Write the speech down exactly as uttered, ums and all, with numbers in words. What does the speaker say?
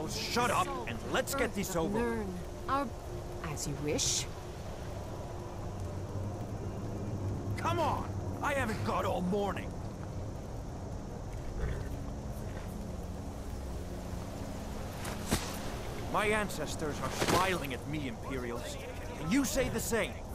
So shut up and let's get this over. Learn our... as you wish. Come on! I haven't got all morning. My ancestors are smiling at me, Imperials. And you say the same.